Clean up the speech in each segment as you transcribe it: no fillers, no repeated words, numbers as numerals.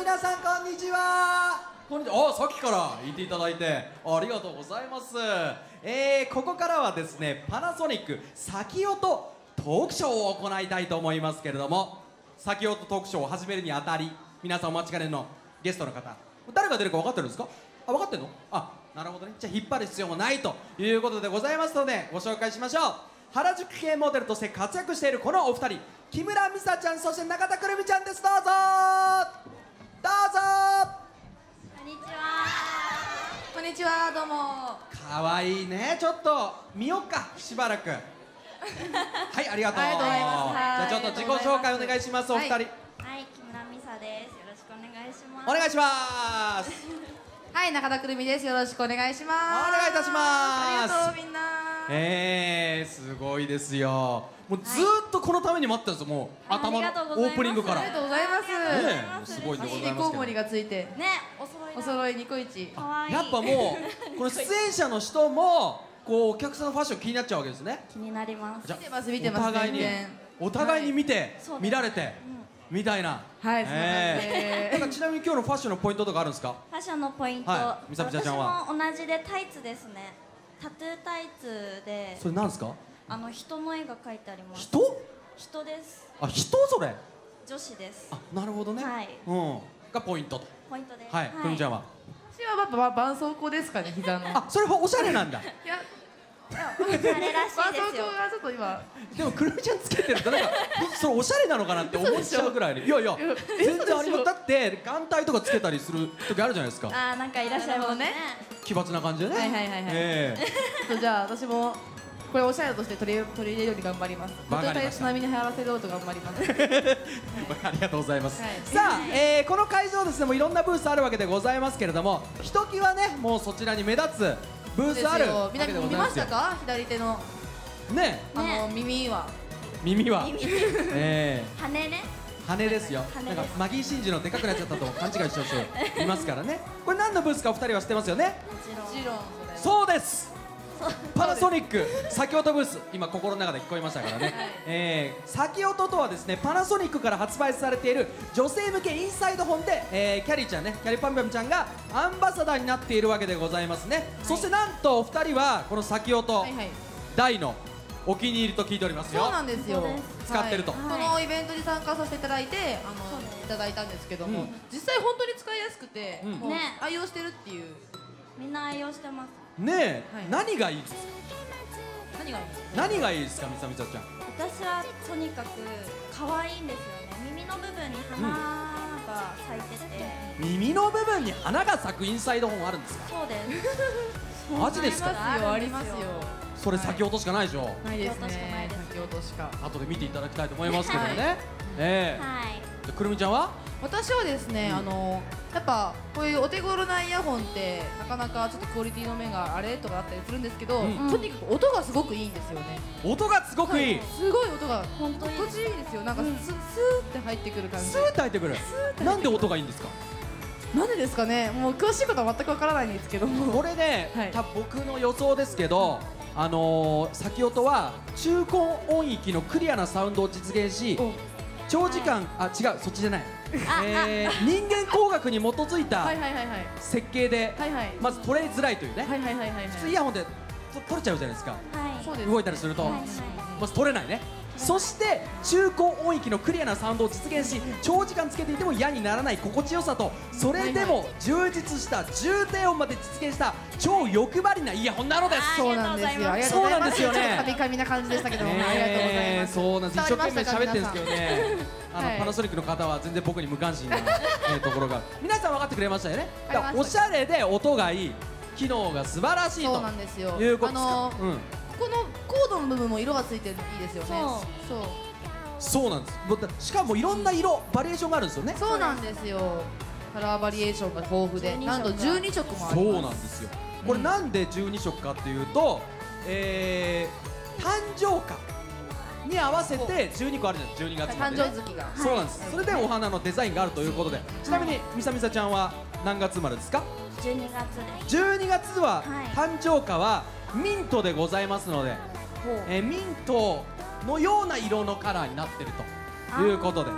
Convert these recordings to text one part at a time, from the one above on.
皆さんこんにちは。さっきから言っていただいてありがとうございます。ここからはですね、パナソニック先音トークショーを行いたいと思いますけれども、先音トークショーを始めるにあたり、皆さんお待ちかねのゲストの方、誰が出るか分かってるんですか？分かってるの？なるほどね。じゃあ引っ張る必要もないということでございますので、ご紹介しましょう。原宿系モデルとして活躍しているこのお二人、木村美沙ちゃん、そして中田くるみちゃんです。どうぞどうぞ。 こんにちは。 こんにちは、どうも。 かわいいね。ちょっと見よっか、しばらく。はい、ありがとう。 ありがとうございます。 じゃあちょっと自己紹介お願いします、お二人。 はい、木村美沙です。よろしくお願いします。 お願いします。 はい、中田くるみです。よろしくお願いします。 お願いいたします。 ありがとう、みんな。 すごいですよ。もうずーっとこのために待ってたんですよ。もう頭のオープニングから。 ありがとうございます。 すごいでございますけど。 コウモリがついて。 ね、おお揃いニコイチ。 やっぱもうこの出演者の人もこうお客さんのファッション気になっちゃうわけですね。 気になります。 見てます、見てます。 お互いに見て見られてみたいな。 はい、そうなんです。 なんかちなみに今日のファッションのポイントとかあるんですか？ ファッションのポイント、 みさみちゃんは私も同じでタイツですね。タトゥータイツで、 それなんですか？ 人の絵が描いてあります。人です。 人それ？ 女子です。 なるほどね。 はい。 がポイントと。 ポイントです。 はい。くるみちゃんは？ 私はやっぱ絆創膏ですかね、膝の。 それはおしゃれなんだ。 いや、 おしゃれらしいですよ。 絆創膏がちょっと今。 でもくるみちゃんつけてるとなんかそれおしゃれなのかなって思っちゃうぐらいに。いやいや全然あります。だって眼帯とかつけたりする時あるじゃないですか。 なんかいらっしゃいますね。 奇抜な感じでね。 はいはいはいはい。じゃあ私もこれおしゃれとして取り入れるように頑張ります。 わかりました。 ちなみに流行らせようと頑張ります。 ありがとうございます。さあ、この会場ですね、もういろんなブースあるわけでございますけれども、ひときわね、もうそちらに目立つブースあるわけでございますよ。 見ましたか？左手のね、 耳は。 羽ね。 羽ですよ。なんかマギー真珠のでかくなっちゃったと勘違いしちゃう人いますからね。これ何のブースかお二人は知ってますよね？ もちろん。 そうです。パナソニック先音ブース、今心の中で聞こえましたからね。先音とはですね、パナソニックから発売されている女性向けインサイド本で、キャリーちゃんね、キャリーパンパンちゃんがアンバサダーになっているわけでございますね。そしてなんとお二人はこの先音大のお気に入りと聞いておりますよ。 そうなんですよ。 使ってると。 このイベントに参加させていただいていただいたんですけども、実際本当に使いやすくて愛用してるっていう。 みんな愛用してます。 ねえ、何がいいですか？何がいいですか、みさみちゃん。 私はとにかく可愛いんですよね。耳の部分に花が咲いてて。 耳の部分に花が咲くインサイド本あるんですか？ そうです。 マジですか？ ありますよ。 それ先音しかないでしょ。 ないですね。先音しか。 後で見ていただきたいと思いますけどね。くるみちゃんは？ 私はですね、やっぱこういうお手頃なイヤホンってなかなかちょっとクオリティの面があれとかあったりするんですけど、とにかく音がすごくいいんですよね。 音がすごくいい。 すごい音が本当に心地いいですよ。なんかスーって入ってくる感じ。 スーって入ってくる。なんで音がいいんですか？ なんでですかね。もう詳しいことは全くわからないんですけども。 これね、僕の予想ですけど、先音は中高音域のクリアなサウンドを実現し、長時間違う、そっちじゃない。人間工学に基づいた設計でまず取れづらいというね。普通イヤホンで取れちゃうじゃないですか。動いたりするとまず取れないね。そして中高音域のクリアなサウンドを実現し、長時間つけていても嫌にならない心地よさと、それでも充実した重低音まで実現した超欲張りなイヤホンなのです。 そうなんですよ。 そうなんですよね。 カミカミな感じでしたけども、ありがとうございます。 そうなんです。一生懸命喋ってるんですけどね。パナソニックの方は全然僕に無関心なところが、皆さん分かってくれましたよね。おしゃれで音がいい、機能が素晴らしいということですか。 このコードの部分も色がついてるのいいですよね。 そうなんです。しかもいろんな色バリエーションがあるんですよね。 そうなんですよ。カラーバリエーションが豊富で、なんと12色もあります。 そうなんですよ。これなんで12色かっていうと、誕生花に合わせて12個あるじゃないですか。12月まで誕生月が。 そうなんです。それでお花のデザインがあるということで、ちなみにみさみさちゃんは何月生まれですか ？12月です。 12月は誕生花はミントでございますので、ミントのような色のカラーになっているということで、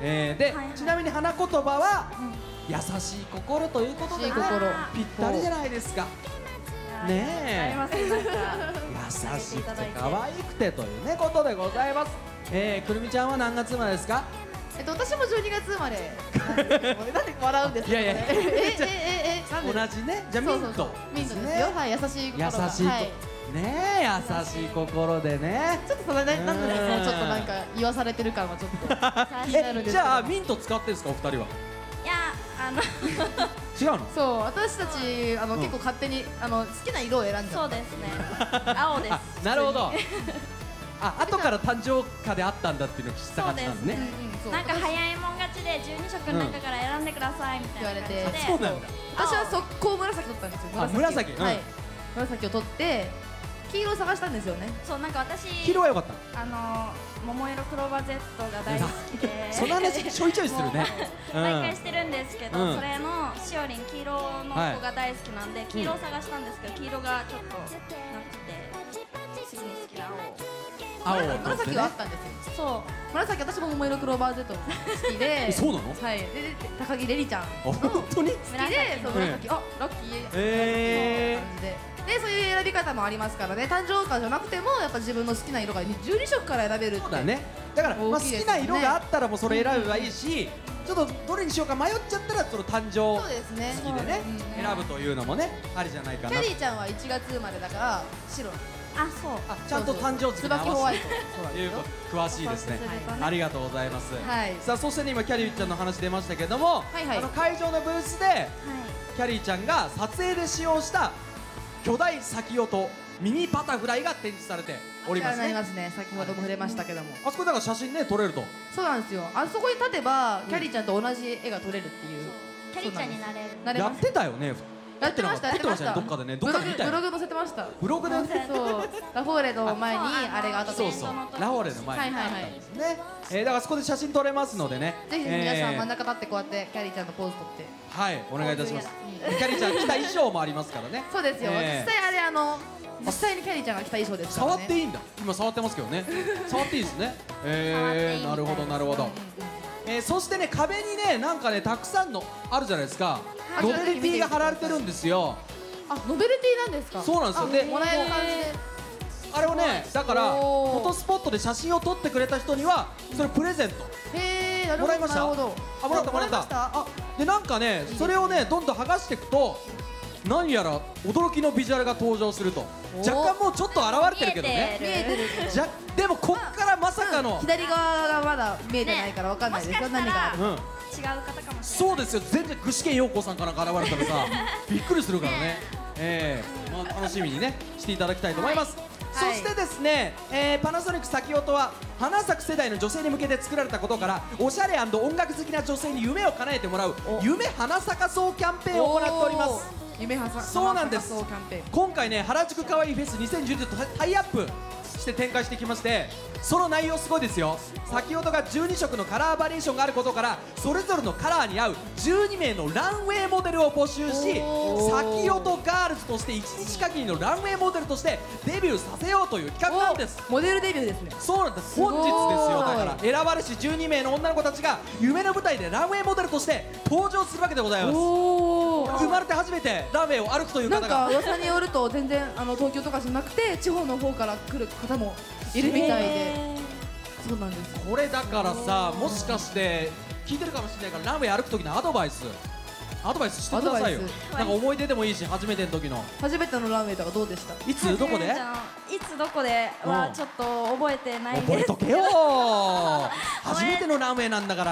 で、 はいはいちなみに花言葉は優しい心ということで、ね、 優しい心ぴったりじゃないですか。ねえありますね、なんか優しくて可愛くてというねことでございます。くるみちゃんは何月生まれですか？ 私も12月生まれなんですけどなんで笑うんですか？ いやいやなんで同じね。じゃあミントミントですよ。はい、優しい心が。 優しいはい。 ねえ優しい心でね。 ちょっとそれなんでですね、ちょっとなんか言わされてる感はちょっと気になるんですけど。 じゃあミント使ってんですかお二人は？ いや違うの？ そう、私たち結構勝手に好きな色を選んじゃう。 そうですね、青です。 あ、なるほど。あ、後から誕生花であったんだっていうのを知った感じなんですね。 なんか早いもん勝ちで12色の中から選んでくださいみたいな感じで、 そうなんだ。 私は速攻紫取ったんですよ。 あ、紫。 はい。紫を取って黄色を探したんですよね。 そう、なんか私黄色は良かった。 桃色クローバー Z が大好きでその話ちょいちょいするね。 毎回してるんですけど、 うんそれのしおりん黄色の子が大好きなんで、黄色を探したんですけど、黄色がちょっとなくて、次に好きな青を取って紫はあね。 ったんですよ。 そう紫、私も桃色クローバー Z 好きで。 そうなの？ はい。で高木玲里ちゃんあ、本当に？ 好きで、そう紫、あ、ラッキー。感じで、そういう選び方もありますからね。誕生花じゃなくてもやっぱ自分の好きな色が12色から選べるって。 そうだね。だからまあ好きな色があったらもうそれ選べばいいし、ちょっとどれにしようか迷っちゃったらその誕生そうですね。 月でね選ぶというのもねありじゃないかな。 キャリーちゃんは1月生まれだから白。 あ、そうあ、ちゃんと誕生月に合椿ホワイわせト。 ていうこと詳しいですね。 はいありがとうございます。 はいさあそしてね今キャリーちゃんの話出ましたけども、 はいはい会場のブースではいキャリーちゃんが撮影で使用した巨大先音ミニバタフライが展示されておりますね。 なりますね。先ほども触れましたけども。 あそこだから写真ね撮れると。 そうなんですよ。あそこに立てばキャリーちゃんと同じ絵が撮れるっていう。 キャリーちゃんになれる。 やっなれます。 てたよね。 やってました。やってました。 どっかでねどっかで見たよ。 ブログ載せてました。 ブログでね。 そう。ラフォーレの前にあれがあったとそうそう。ラフォーレの前にあったんですね。だからそこで写真撮れますのでね。 ぜひ皆さん真ん中立ってこうやってキャリーちゃんとポーズ取って。 はいお願いいたします。キャリーちゃん着た衣装もありますからね。 そうですよ。実際あれ実際にキャリーちゃんが着た衣装ですからね。 触っていいんだ。今触ってますけどね。触っていいですね。なるほどなるほど。そしてね壁にねなんかねたくさんのあるじゃないですか。ノベルティが貼られてるんですよ。 あ、ノベルティなんですか。 そうなんですよ。でもらえる感じで。 あれをねだからフォトスポットで写真を撮ってくれた人にはそれプレゼント。 へえ、なるほど。 もらいました。 なるほど。 あ、もらったもらった。あ、でなんかねそれをねどんどん剥がしていくと何やら驚きのビジュアルが登場すると。若干もうちょっと現れてるけどね。 見えてる。 でもこっからまさかの左側がまだ見えてないからわかんないですよ。何がある。 うん。 違う方かもしれない。 そうですよ。全然具志堅用高さんから現れたらさびっくりするからね。まあ楽しみにねしていただきたいと思います。そしてですね、パナソニック先音は花咲く世代の女性に向けて作られたことからおしゃれ音楽好きな女性に夢を叶えてもらう夢花咲かそうキャンペーンを行っております。 夢はさ。 そうなんです。 そうキャンペーン。 今回ね原宿かわいいフェス2010とタイアップして展開してきまして、その内容すごいですよ。先ほどが12色のカラーバリエーションがあることからそれぞれのカラーに合う12名のランウェイモデルを募集し、先ほどガールズとして一日限りのランウェイモデルとしてデビューさせようという企画なんです。 モデルデビューですね。 そうなんです。本日ですよ。だから選ばれし12名の女の子たちが夢の舞台でランウェイモデルとして登場するわけでございます。生まれて初めてランウェイを歩くというなんか方が噂によると全然東京とかじゃなくて地方の方から来る方もいるみたいで。そうなんです。 これだからさ、もしかして聞いてるかもしれないからランウェイ歩く時のアドバイスしてくださいよ。なんか思い出でもいいし初めての時の。 初めてのランウェイとかどうでした？ いつどこで？ いつどこではちょっと覚えてないんですけど。 覚えとけよ初めてのランウェイなんだから。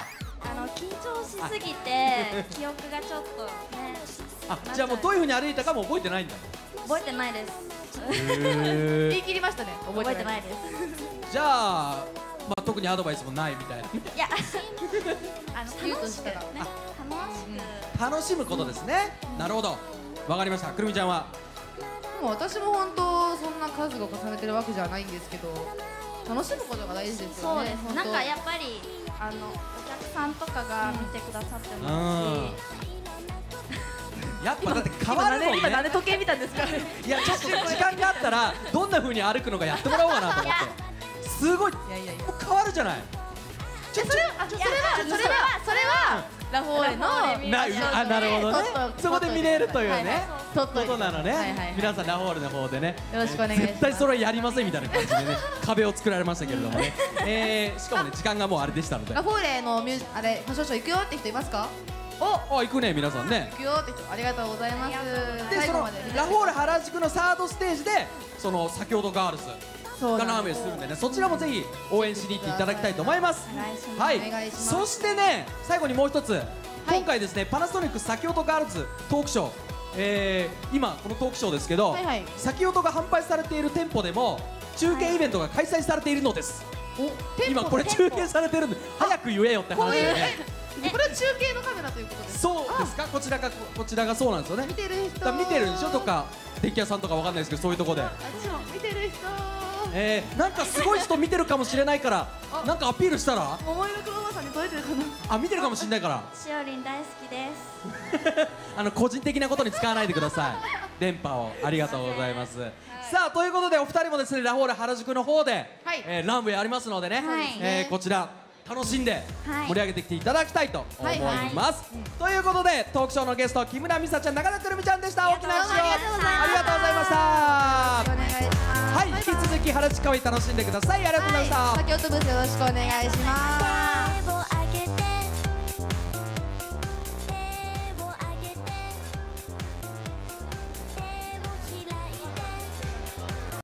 緊張しすぎて記憶がちょっとね。 あ、じゃあもうどういう風に歩いたかも覚えてないんだ。 覚えてないです。 言い切りましたね。 覚えてないです。 じゃあ、まあ特にアドバイスもないみたいな。 いや、楽しくね、 楽しむことですね。なるほど。わかりました。くるみちゃんは？ でも私も本当そんな数を重ねてるわけじゃないんですけど、楽しむことが大事ですよね。 そうです。なんかやっぱりお客さんとかが見てくださってますし。 やっぱだって変わるもんね。 今何時計見たんですか？ いやちょっと時間があったらどんな風に歩くのかやってもらおうかなと思って。すごい。もう変わるじゃない。ちラフォーレのなるほどね。そこで見れるというねことなのはいね。皆さんラフォーレの方でね、 よろしくお願いします絶対それはやりませんみたいな感じでね壁を作られましたけれどもね。しかもね時間がもうあれでしたので。 ラフォーレのあれファッションショー行くよって人いますか？ 行くね皆さんね。 行くよって人ありがとうございます。 でそのラフォーレ原宿のサードステージでその先ほどガールズがラーメンするんでね、そちらもぜひ応援しに行っていただきたいと思います。はい。そしてね最後にもう一つ、今回ですねパナソニック先ほどガールズトークショー、今このトークショーですけど、先ほどが販売されている店舗でも中継イベントが開催されているのです。今これ中継されてるんで早く言えよって話でね。 これは中継のカメラということです。 そうですか。こちらがそうなんですよね。 見てる人見てるでしょとか電気屋さんとかわかんないですけどそういうとこで。 見てる人。 なんかすごい人見てるかもしれないからなんかアピールしたら。 桃色クローバーさんに届いてるかな。 見てるかもしれないから。 しおりん大好きです。 個人的なことに使わないでください。電波をありがとうございます。さあということでお二人もですねラフォーレ原宿の方でランウェイありますのでね、こちら楽しんで盛り上げてきていただきたいと思います。ということでトークショーのゲスト木村美沙ちゃん、中田くるみちゃんでした。大きな拍手をありがとうございました。はい、引き続き原宿会楽しんでください。ありがとうございました。 先ほどブースよろしくお願いします。